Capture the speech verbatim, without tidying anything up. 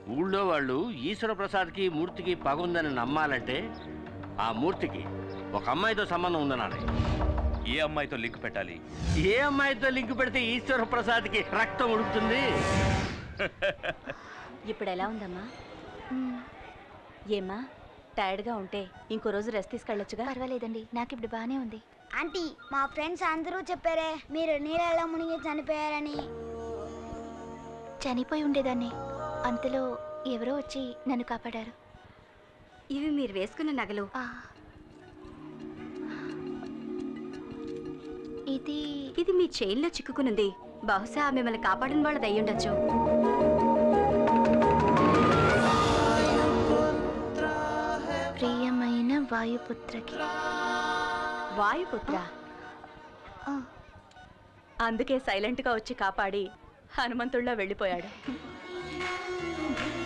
ఊళ్ళో వాళ్ళు ఈశ్వర ప్రసాద్కి మూర్తికి పగుందని నమ్మాలంటే ఆ మూర్తికి ఒక అమ్మాయితో సంబంధం ఉందనాలి. ఏ అమ్మాయితో లింక్ పెట్టాలి? ఏ అమ్మాయితో లింక్ పెడితే ఈశ్వర ప్రసాద్కి రక్తం ఉడుకుతుంది? ఇప్పుడు ఎలా ఉందమ్మా? ఏమ్మా టైర్డ్గా ఉంటే ఇంకో రోజు రెస్ట్ తీసుకెళ్ళొచ్చుగా? పర్వాలేదండి, నాకు ఇప్పుడు బాగానే ఉంది. ఆంటీ, మా ఫ్రెండ్స్ అందరూ చెప్పారే మీరు నీళ్ళలో మునిగి చనిపోయారని. చనిపోయి ఉండేదాన్ని, అంతలో ఎవరో వచ్చి నన్ను కాపాడారు. ఇవి మీరు వేసుకున్న నగలు. ఇది ఇది మీ చైన్లో చిక్కుకునుంది. బహుశా మిమ్మల్ని కాపాడిన వాళ్ళది అయ్యుండొచ్చు. ప్రియమైన వాయుపుత్రకి. వాయుపుత్ర? అందుకే సైలెంట్గా వచ్చి కాపాడి హనుమంతుడిలో వెళ్ళిపోయాడు.